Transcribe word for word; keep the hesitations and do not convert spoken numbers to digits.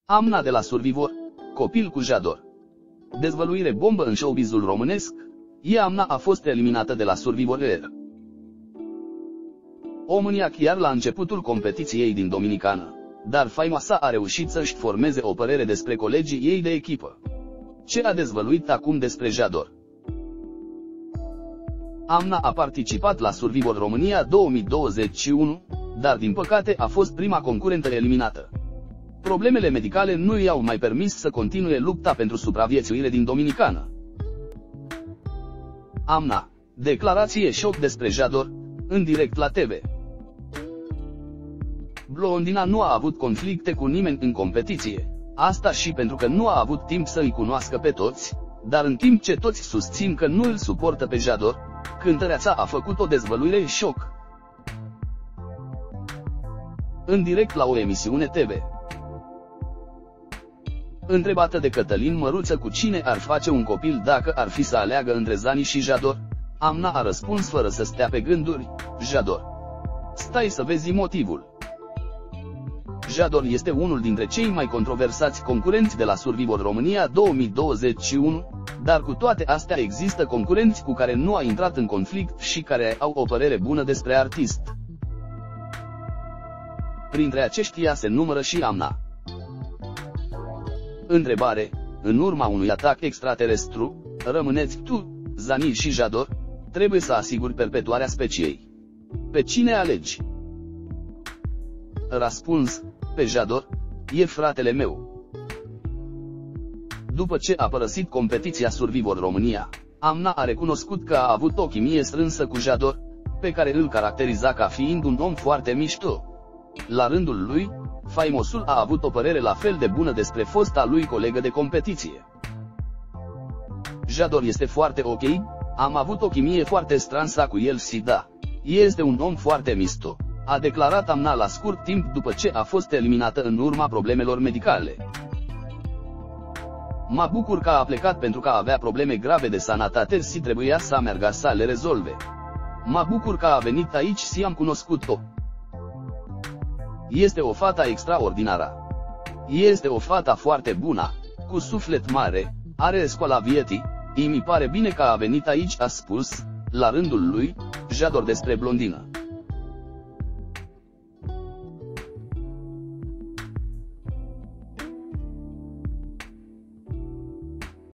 Amna de la Survivor, copil cu Jador. Dezvăluire bombă în showbizul românesc, Amna a fost eliminată de la Survivor. Omânia chiar la începutul competiției din Dominicană, dar faimoasa a reușit să-și formeze o părere despre colegii ei de echipă. Ce a dezvăluit acum despre Jador? Amna a participat la Survivor România două mii douăzeci și unu, dar din păcate a fost prima concurentă eliminată. Problemele medicale nu i-au mai permis să continue lupta pentru supraviețuire din Dominicană. Amna, declarație șoc despre Jador, în direct la T V. Blondina nu a avut conflicte cu nimeni în competiție, asta și pentru că nu a avut timp să îi cunoască pe toți, dar în timp ce toți susțin că nu îl suportă pe Jador, cântăreața a făcut o dezvăluire șoc. În direct la o emisiune T V. Întrebată de Cătălin Măruță cu cine ar face un copil dacă ar fi să aleagă între Zani și Jador, Amna a răspuns fără să stea pe gânduri: Jador. Stai să vezi motivul. Jador este unul dintre cei mai controversați concurenți de la Survivor România două mii douăzeci și unu, dar cu toate astea există concurenți cu care nu a intrat în conflict și care au o părere bună despre artist. Printre aceștia se numără și Amna. Întrebare: în urma unui atac extraterestru, rămâneți tu, Zani și Jador? Trebuie să asiguri perpetuarea speciei. Pe cine alegi? Răspuns: pe Jador, e fratele meu. După ce a părăsit competiția Survivor România, Amna a recunoscut că a avut o chimie strânsă cu Jador, pe care îl caracteriza ca fiind un om foarte mișto. La rândul lui, faimosul a avut o părere la fel de bună despre fosta lui colegă de competiție. Jador este foarte ok, am avut o chimie foarte strânsă cu el și da, este un om foarte mișto, a declarat Amna la scurt timp după ce a fost eliminată în urma problemelor medicale. Mă bucur că a plecat pentru că avea probleme grave de sănătate și trebuia să meargă să le rezolve. Mă bucur că a venit aici și am cunoscut-o. Este o fată extraordinară. Este o fată foarte bună, cu suflet mare, are școala vieții, îmi pare bine că a venit aici, a spus, la rândul lui, Jador despre blondină.